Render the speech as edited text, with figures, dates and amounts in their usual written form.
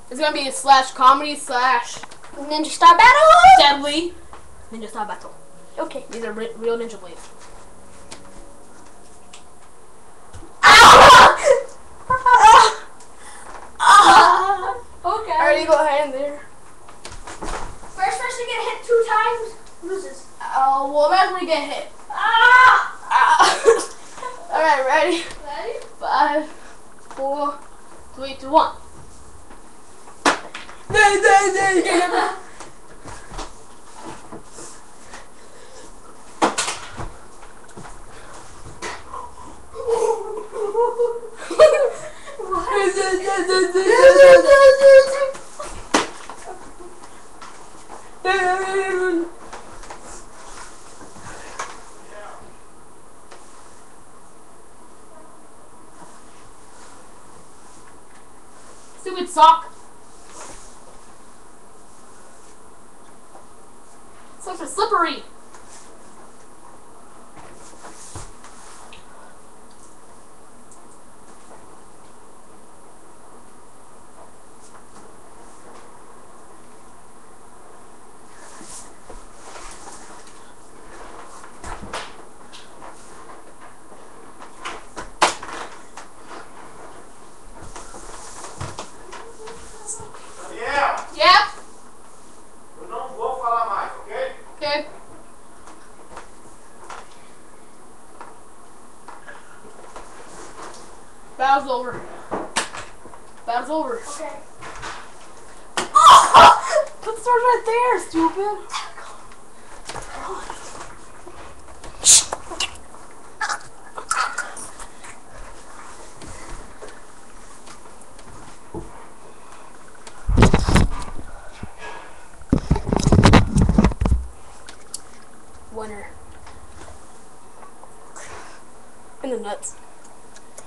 It's gonna be a slash comedy slash Ninja Star Battle! deadly ninja style battle. Okay. These are real ninja blades. Okay. Alright, go ahead in there. First person to get hit 2 times loses. Oh, well, imagine we get hit. Alright, ready? Ready? 5, 4, 3, 2, 1. Stupid sock. Socks are slippery. Daniel, Yeah? eu não vou falar mais, ok? Okay. Battle's over. Battle's over. Okay. Put the stars right there, stupid. Winner. In the nuts.